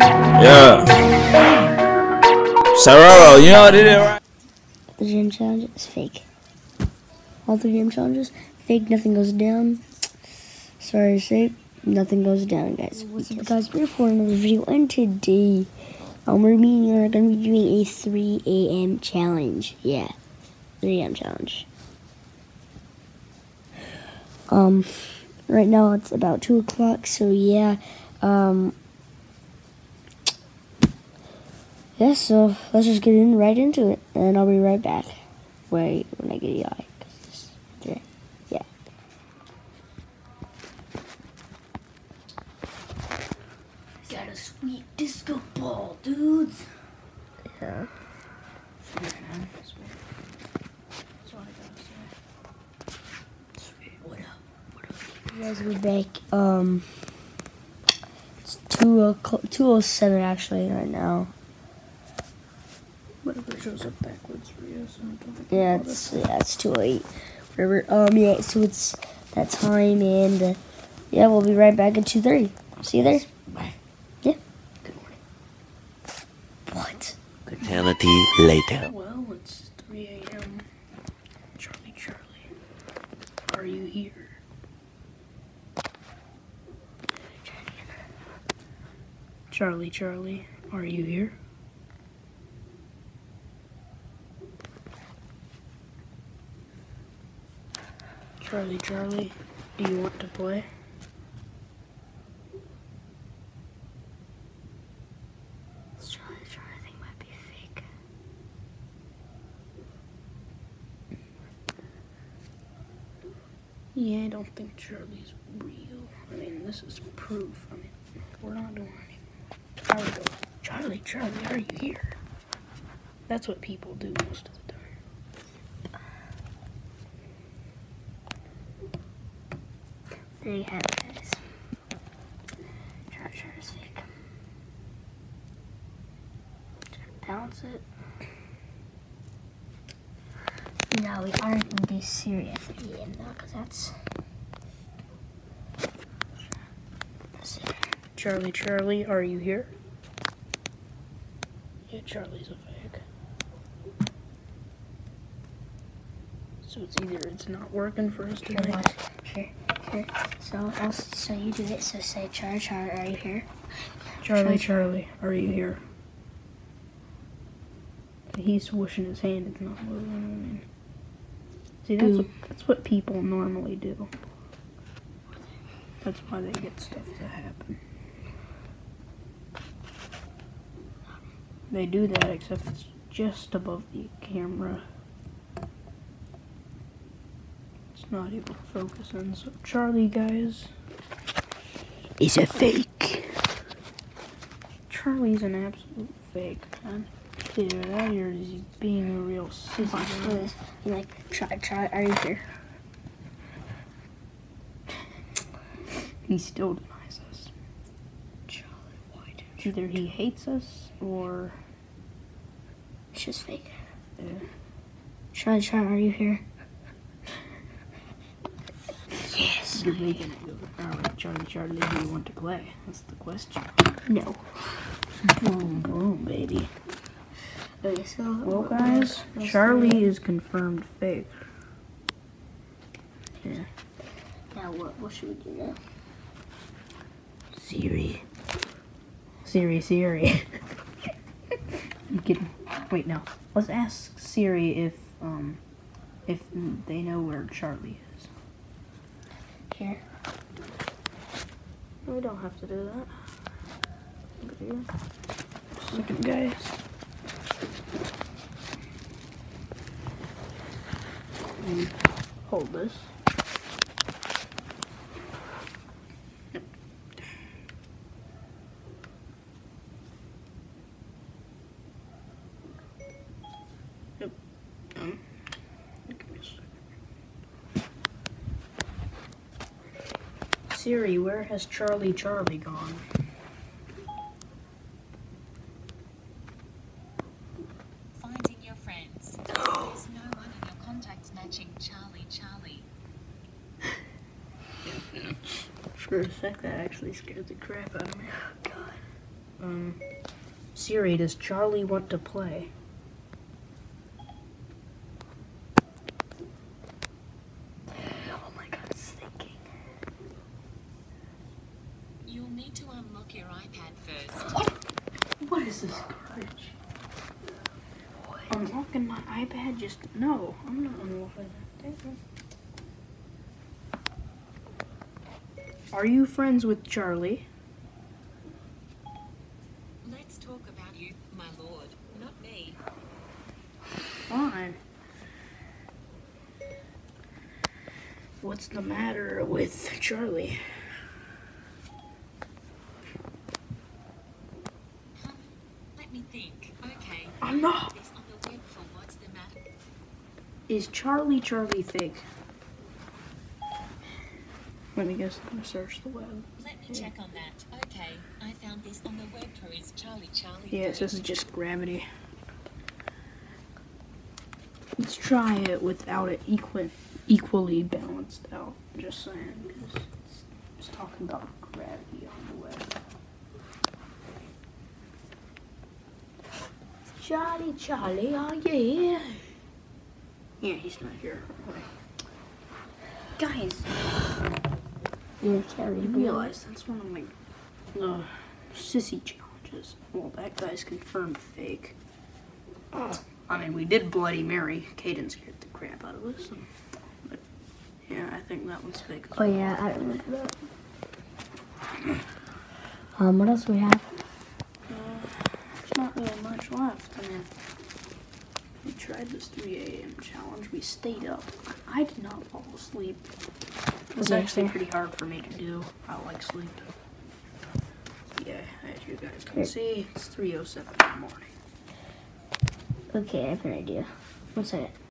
Yeah. Sororo, you know what it is, right? The gym challenge is fake. All the gym challenges, fake, nothing goes down. Sorry to say, nothing goes down, guys. What's up, guys? We're for another video, and today, we're going to be doing a 3 a.m. challenge. Yeah, 3 a.m. challenge. Right now it's about 2 o'clock, so yeah, yeah, so let's just get right into it, and I'll be right back. Wait, when I get EI, yeah. Got a sweet disco ball, dudes. Yeah. That's what I gotta say. Sweet. What up? You guys will be back. It's 2:07 actually right now. Whatever shows up backwards for you, so don't Yeah, it's 2:08. Whatever. Yeah, so it's that time, and yeah, we'll be right back at 2:30. See you there. Bye. Yeah. Good morning. What? Eternity later. Well, it's 3 a.m. Charlie, are you here? Charlie, are you here? Charlie, do you want to play? This Charlie thing might be fake. Yeah, I don't think Charlie's real. I mean, this is proof. I mean, we're not doing anything. I would go, Charlie, are you here? That's what people do most of the time. There you have it, guys. Charlie is fake. Try to balance it. No, we aren't going to do Siri at 3 a.m. though, because that's it. Charlie, are you here? Yeah, Charlie's a fake. So it's either it's not working for us tonight. Here. So you do it. So say, Charlie, are you here? Charlie, are you here? He's swooshing his hand. It's not moving. I mean, see, that's what people normally do. That's why they get stuff to happen. They do that, except it's just above the camera. It's not able to focus in. So Charlie, guys, Is a fake. Charlie's an absolute fake, man. Dude, out here is being a real sissy. Watch this. You like, Charlie, are you here? He still denies us. Charlie, why do Either he hates us or It's just fake. yeah. Charlie, are you here? Yes. You're making it go. Alright, Charlie, do you want to play? That's the question. No. Boom, baby. Okay, so Well, guys, Charlie is confirmed fake. Yeah. Now what should we do now? Siri. Siri. You can wait. No, let's ask Siri if they know where Charlie is. Here. We don't have to do that. Second, guys. Hold this. Yep. Give me a second. Siri, where has Charlie gone? Finding your friends. There's no one in your contacts matching Charlie. For a sec, that actually scared the crap out of me. Oh, God. Siri, does Charlie want to play? Oh my god, it's thinking. You'll need to unlock your iPad first. What is this garbage? Unlocking my iPad? Just no, I'm not unlocking that. Are you friends with Charlie? Let's talk about you, my lord, not me. Fine. What's the matter with Charlie? Let me think. Okay. I'm not. This on the web for what's the matter? Is Charlie fake? Let me guess. I'm gonna search the web. Let me check on that. Okay, I found this on the web for is Charlie Yes, this is just gravity. Let's try it without it equally balanced out. Just saying, because it's talking about gravity on the web. Charlie, oh yeah. Yeah, he's not here. Okay. Guys, You're carrying I realize that's one of my sissy challenges. Well, that guy's confirmed fake. I mean, we did Bloody Mary. Caden scared the crap out of us. But yeah, I think that one's fake. Oh yeah, I remember that. What else do we have? There's not really much left. I mean, we tried this 3 a.m. challenge. We stayed up. I did not fall asleep. It's Okay, actually fair. pretty hard for me to do. I like sleep. Yeah, as you guys can see, it's 3:07 in the morning. Okay, I have an idea. One second.